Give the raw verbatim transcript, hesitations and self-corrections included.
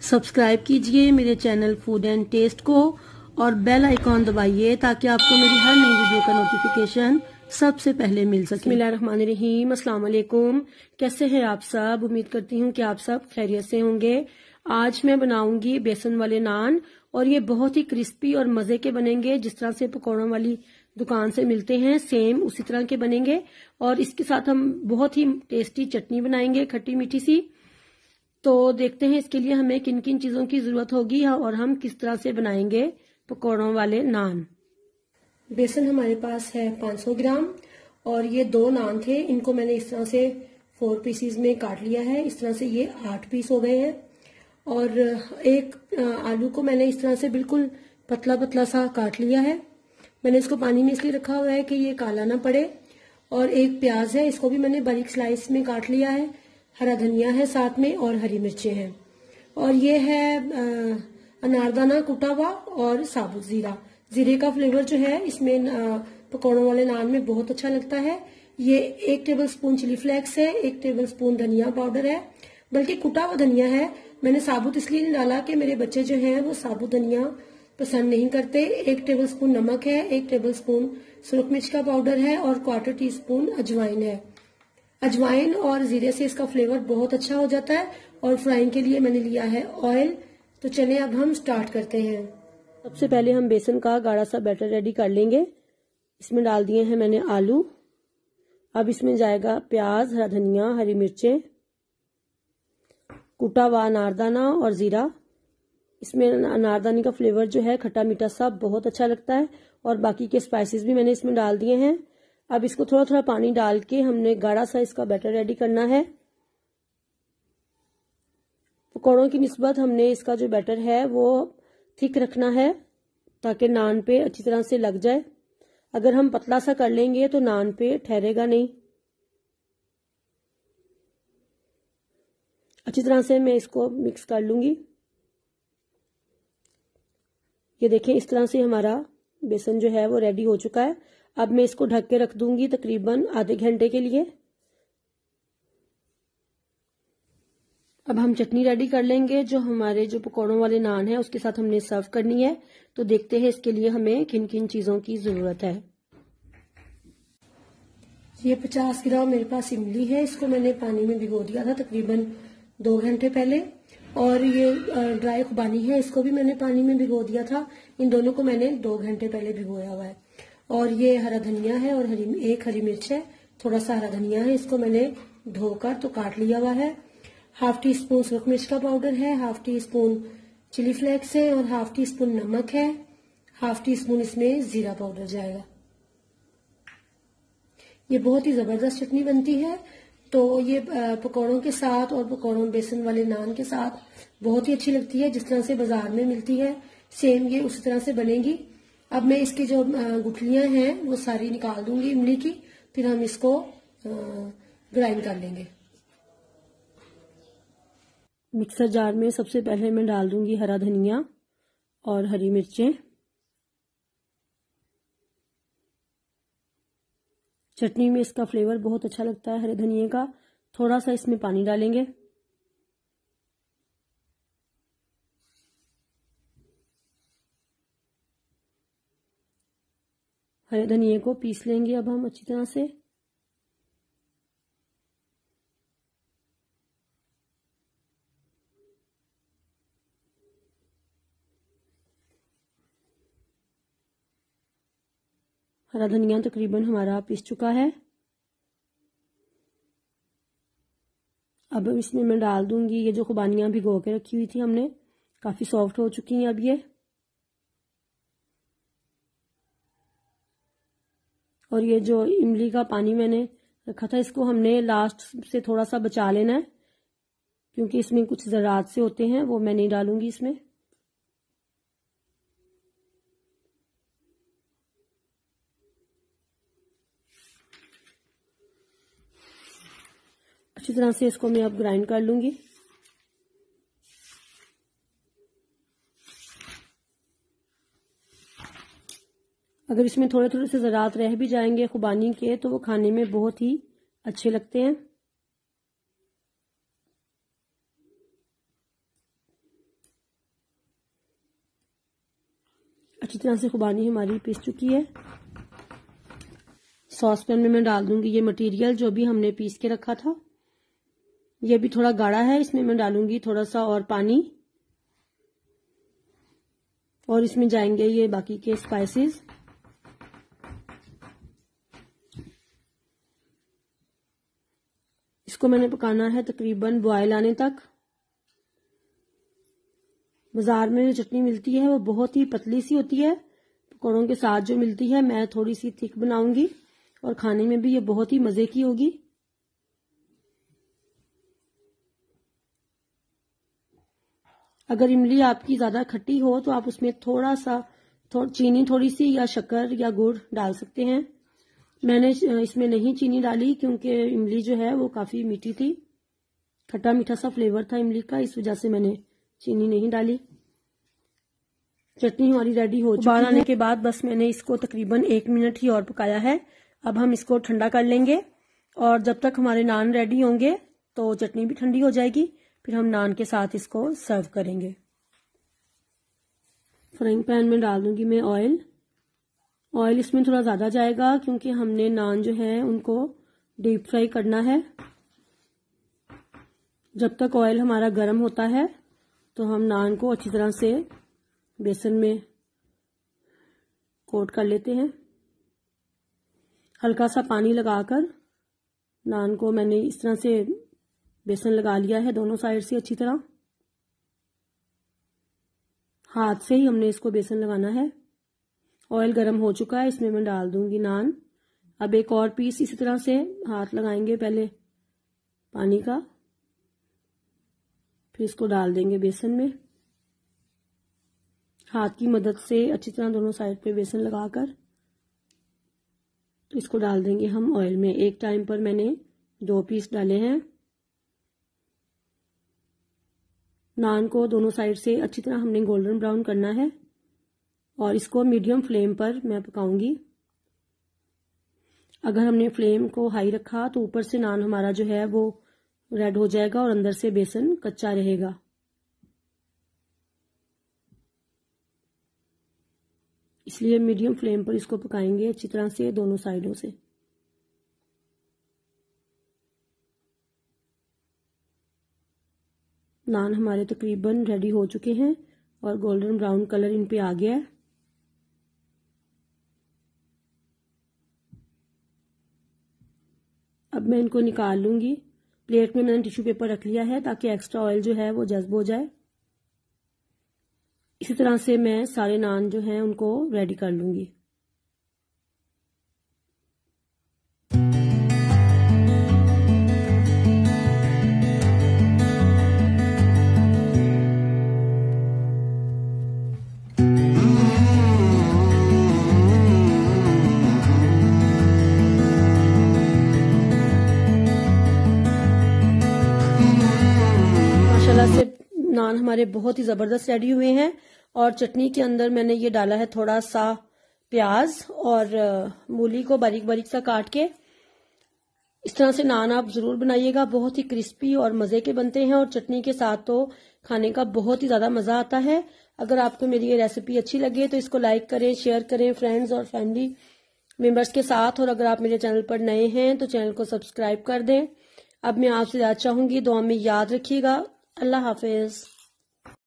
Subscribe कीजिए मेरे channel food and test को और बेल आइकॉन दबाइए ताकि आपको मेरी हर नई वीडियो का नोटिफिकेशन सबसे पहले मिल सके। बिस्मिल्लाहिर्रहमानिर्रहीम, अस्सलाम वालेकुम। कैसे हैं आप सब? उम्मीद करती हूँ कि आप सब खैरियत से होंगे। आज मैं बनाऊंगी बेसन वाले नान और ये बहुत ही क्रिस्पी और मजे के बनेंगे। जिस तरह से पकौड़ों वाली दुकान से मिलते हैं सेम उसी तरह के बनेंगे। और इसके साथ हम बहुत ही टेस्टी चटनी बनाएंगे, खट्टी मीठी सी। तो देखते हैं इसके लिए हमें किन किन चीजों की जरूरत होगी और हम किस तरह से बनाएंगे पकौड़ों वाले नान। बेसन हमारे पास है पाँच सौ ग्राम और ये दो नान थे, इनको मैंने इस तरह से फोर पीसीज में काट लिया है। इस तरह से ये आठ पीस हो गए हैं। और एक आलू को मैंने इस तरह से बिल्कुल पतला पतला सा काट लिया है। मैंने इसको पानी में इसलिए रखा हुआ है कि ये काला ना पड़े। और एक प्याज है, इसको भी मैंने बारीक स्लाइस में काट लिया है। हरा धनिया है साथ में और हरी मिर्चें हैं। और ये है अनारदाना कुटा हुआ और साबुत जीरा। जीरे का फ्लेवर जो है इसमें पकौड़ों वाले नान में बहुत अच्छा लगता है। ये एक टेबल स्पून चिली फ्लेक्स है, एक टेबल स्पून धनिया पाउडर है, बल्कि कुटा हुआ धनिया है। मैंने साबुत इसलिए नहीं डाला कि मेरे बच्चे जो हैं वो साबुत धनिया पसंद नहीं करते। एक टेबल स्पून नमक है, एक टेबल स्पून सुरख मिर्च का पाउडर है और क्वार्टर टी स्पून अजवाइन है। अजवाइन और जीरे से इसका फ्लेवर बहुत अच्छा हो जाता है। और फ्राइंग के लिए मैंने लिया है ऑयल। तो चलिए अब हम स्टार्ट करते हैं। सबसे पहले हम बेसन का गाढ़ा सा बैटर रेडी कर लेंगे। इसमें डाल दिए हैं मैंने आलू। अब इसमें जाएगा प्याज, हरा धनिया, हरी मिर्चें, कुटा हुआ अनारदाना और जीरा। इसमें अनारदाने का फ्लेवर जो है खट्टा मीठा सा बहुत अच्छा लगता है। और बाकी के स्पाइसेस भी मैंने इसमें डाल दिए हैं। अब इसको थोड़ा थोड़ा पानी डाल के हमने गाढ़ा सा इसका बैटर रेडी करना है। पकौड़ों की निस्बत हमने इसका जो बैटर है वो थिक रखना है ताकि नान पे अच्छी तरह से लग जाए। अगर हम पतला सा कर लेंगे तो नान पे ठहरेगा नहीं। अच्छी तरह से मैं इसको मिक्स कर लूंगी। ये देखें, इस तरह से हमारा बेसन जो है वो रेडी हो चुका है। अब मैं इसको ढक के रख दूंगी तकरीबन आधे घंटे के लिए। अब हम चटनी रेडी कर लेंगे जो हमारे जो पकौड़ों वाले नान है उसके साथ हमने सर्व करनी है। तो देखते हैं इसके लिए हमें किन किन चीजों की जरूरत है। ये पचास ग्राम मेरे पास इमली है, इसको मैंने पानी में भिगो दिया था तकरीबन दो घंटे पहले। और ये ड्राई खुबानी है, इसको भी मैंने पानी में भिगो दिया था। इन दोनों को मैंने दो घंटे पहले भिगोया हुआ है। और ये हरा धनिया है और हरी एक हरी मिर्च है, थोड़ा सा हरा धनिया है, इसको मैंने धोकर तो काट लिया हुआ है। हाफ टी स्पून सुरख मिर्च का पाउडर है, half teaspoon chilli flakes है और हाफ टी स्पून नमक है। हाफ टी स्पून इसमें जीरा पाउडर जाएगा। ये बहुत ही जबरदस्त चटनी बनती है। तो ये पकौड़ों के साथ और पकौड़ों बेसन वाले नान के साथ बहुत ही अच्छी लगती है। जिस तरह से बाजार में मिलती है सेम ये उसी तरह से बनेगी। अब मैं इसकी जो गुठलियां हैं वो सारी निकाल दूंगी इमली की, फिर हम इसको ग्राइंड कर लेंगे। मिक्सर जार में सबसे पहले मैं डाल दूंगी हरा धनिया और हरी मिर्चें। चटनी में इसका फ्लेवर बहुत अच्छा लगता है हरे धनिये का। थोड़ा सा इसमें पानी डालेंगे। हरे धनिये को पीस लेंगे अब हम अच्छी तरह से। हरा धनिया तकरीबन हमारा पीस चुका है। अब इसमें मैं डाल दूंगी ये जो खुबानियां भिगो के रखी हुई थी हमने, काफी सॉफ्ट हो चुकी हैं अब ये। और ये जो इमली का पानी मैंने रखा था इसको हमने लास्ट से थोड़ा सा बचा लेना है क्योंकि इसमें कुछ ज़रात से होते हैं, वो मैं नहीं डालूंगी इसमें। अच्छी तरह से इसको मैं अब ग्राइंड कर लूंगी। अगर इसमें थोड़े थोड़े से ज़रात रह भी जाएंगे खुबानी के तो वो खाने में बहुत ही अच्छे लगते हैं। अच्छी तरह से खुबानी हमारी पीस चुकी है। सॉस पैन में मैं डाल दूंगी ये मटेरियल जो भी हमने पीस के रखा था। ये भी थोड़ा गाढ़ा है, इसमें मैं डालूंगी थोड़ा सा और पानी और इसमें जाएंगे ये बाकी के स्पाइसेस। इसको मैंने पकाना है तकरीबन बॉयल आने तक। बाजार में जो चटनी मिलती है वो बहुत ही पतली सी होती है, पकौड़ों के साथ जो मिलती है मैं थोड़ी सी थिक बनाऊंगी और खाने में भी ये बहुत ही मजे की होगी। अगर इमली आपकी ज्यादा खट्टी हो तो आप उसमें थोड़ा सा थो, चीनी थोड़ी सी या शक्कर या गुड़ डाल सकते हैं। मैंने इसमें नहीं चीनी डाली क्योंकि इमली जो है वो काफी मीठी थी, खट्टा मीठा सा फ्लेवर था इमली का, इस वजह से मैंने चीनी नहीं डाली। चटनी हमारी रेडी हो चुकी है। उबाल आने के बाद बस मैंने इसको तकरीबन एक मिनट ही और पकाया है। अब हम इसको ठंडा कर लेंगे और जब तक हमारे नान रेडी होंगे तो चटनी भी ठंडी हो जाएगी, फिर हम नान के साथ इसको सर्व करेंगे। फ्राइंग पैन में डाल दूंगी मैं ऑयल। ऑयल इसमें थोड़ा ज्यादा जाएगा क्योंकि हमने नान जो है उनको डीप फ्राई करना है। जब तक ऑयल हमारा गर्म होता है तो हम नान को अच्छी तरह से बेसन में कोट कर लेते हैं। हल्का सा पानी लगाकर नान को मैंने इस तरह से बेसन लगा लिया है दोनों साइड से अच्छी तरह। हाथ से ही हमने इसको बेसन लगाना है। ऑयल गर्म हो चुका है, इसमें मैं डाल दूंगी नान। अब एक और पीस इसी तरह से हाथ लगाएंगे पहले पानी का, फिर इसको डाल देंगे बेसन में। हाथ की मदद से अच्छी तरह दोनों साइड पे बेसन लगाकर तो इसको डाल देंगे हम ऑयल में। एक टाइम पर मैंने दो पीस डाले हैं। नान को दोनों साइड से अच्छी तरह हमने गोल्डन ब्राउन करना है और इसको मीडियम फ्लेम पर मैं पकाऊंगी। अगर हमने फ्लेम को हाई रखा तो ऊपर से नान हमारा जो है वो रेड हो जाएगा और अंदर से बेसन कच्चा रहेगा। इसलिए मीडियम फ्लेम पर इसको पकाएंगे अच्छी तरह से दोनों साइडों से। नान हमारे तकरीबन रेडी हो चुके हैं और गोल्डन ब्राउन कलर इन पे आ गया है। अब मैं इनको निकाल लूंगी। प्लेट में मैंने टिश्यू पेपर रख लिया है ताकि एक्स्ट्रा ऑयल जो है वो जज्ब हो जाए। इसी तरह से मैं सारे नान जो हैं उनको रेडी कर लूंगी। माशाल्लाह से नान हमारे बहुत ही जबरदस्त रेडी हुए हैं और चटनी के अंदर मैंने ये डाला है थोड़ा सा प्याज और मूली को बारीक बारीक सा काट के। इस तरह से नान आप जरूर बनाइएगा, बहुत ही क्रिस्पी और मजे के बनते हैं और चटनी के साथ तो खाने का बहुत ही ज्यादा मजा आता है। अगर आपको मेरी ये रेसिपी अच्छी लगे तो इसको लाइक करें, शेयर करें फ्रेंड्स और फैमिली मेंबर्स के साथ, और अगर आप मेरे चैनल पर नए हैं तो चैनल को सब्सक्राइब कर दें। अब मैं आपसे याद चाहूंगी, दुआ में याद रखिएगा। अल्लाह हाफिज।